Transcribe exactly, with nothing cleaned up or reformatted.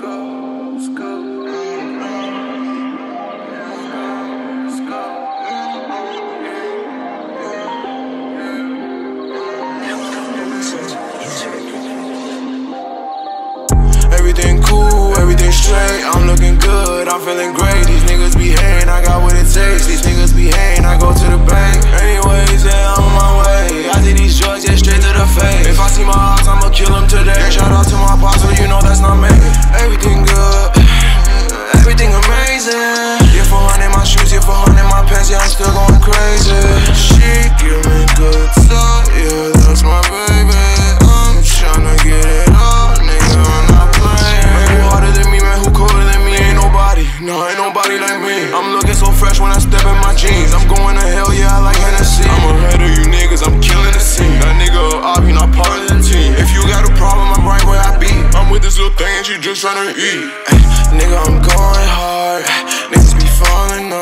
Everything cool, everything straight, I'm looking good, I'm feeling great. These niggas be hating, I got what it takes. These niggas be hating, I go to the bank. Anyways, yeah, I'm on my way. I see these drugs, yeah, straight to the face. If I see my odds, I'ma kill him today. Shout out to my boss, so you know that's not me. Everything good, everything amazing. Yeah, four hundred in my shoes, yeah, four hundred in my pants, yeah, I'm still going crazy. She give me good stuff, yeah, that's my baby. I'm tryna get it all, nigga, I'm not playing. Man, who harder than me, man, who colder than me? Ain't nobody, no, ain't nobody like me. I'm looking so fresh when I step in my jeans. I'm going to hell, yeah, I like Hennessy. I'm ahead of you niggas, I'm killing the scene. That nigga, I'll be not part of the team. If you got a problem, I'm right where I be. I'm with this little thing and she just tryna eat. Ay, nigga, I'm going hard. Niggas be falling up.